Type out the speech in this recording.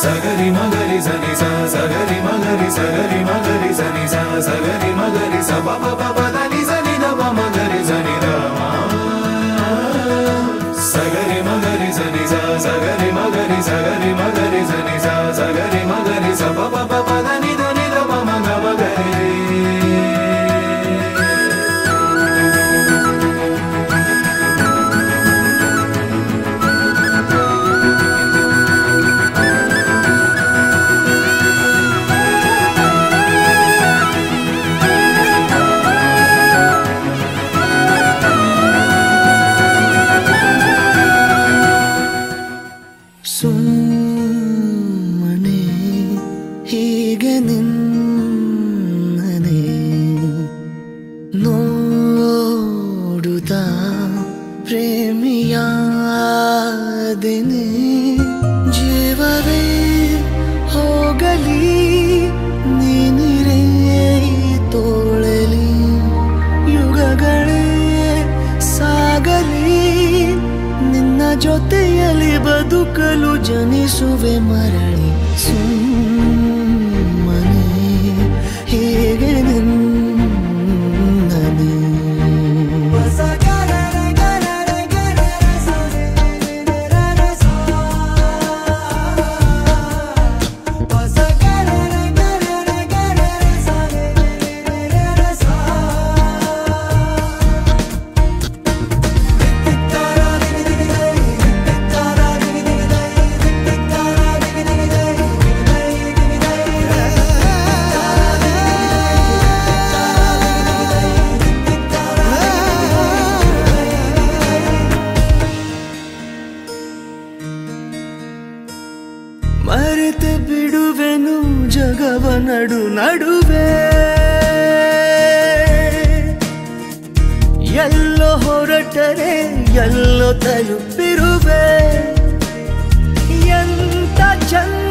सगरि मगरि सनि सा सगरि मगरि सनि सा सगरि मगरि स प प प प द नि स नि द प मगरि सनि द सगरि मगरि सनि सा सगरि मगरि सनि सा सगरि मगरि स प प प प द नि द प म ग म ग रे ಜೊತೆಯಲ್ಲಿ ಬದುಕಲು ಜನಿಸುವೆ ಮರಳಿ ಸುಮ್ಮನೆ ಹೇಗೆ ನಿನ್ನನೆ ಮರೆತು ಬಿಡುವೆನು ಜಗವ ನಡುವೆ ಎಲ್ಲೋ ಹೊರಟರೆ ಎಲ್ಲೋ ತಲುಪಿರುವೆ ಎಂತ ಚಂದ